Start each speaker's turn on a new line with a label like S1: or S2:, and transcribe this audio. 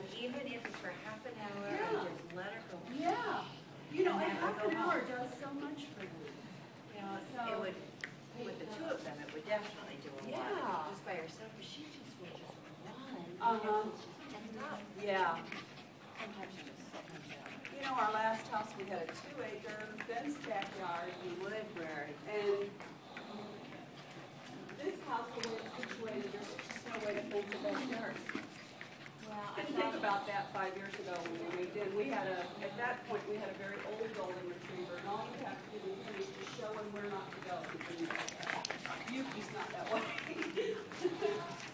S1: even if it's for half an hour,
S2: Yeah.
S1: and just let her go.
S2: Yeah. You know,
S1: And
S2: and
S1: then
S2: half
S1: we'll
S2: an
S1: go
S2: hour
S1: home.
S2: does so much for you.
S1: You know,
S2: So-
S1: it would, with the two of them, it would definitely do a lot.
S2: Yeah.
S1: Just by herself, but she just will just run.
S2: Uh-huh.
S1: She's pent up.
S2: Yeah.
S1: Sometimes she just so pent up.
S2: You know, our last house, we had a 2-acre fenced backyard.
S1: Library.
S2: And this house, the way it's situated, there's just no way to fence a backyard.
S1: Well, I
S2: Didn't
S1: thought
S2: think about that 5 years ago when we moved in. We had at that point, we had a very old golden retriever, and all you have to do is just show him where not to go. Yuki's not that way.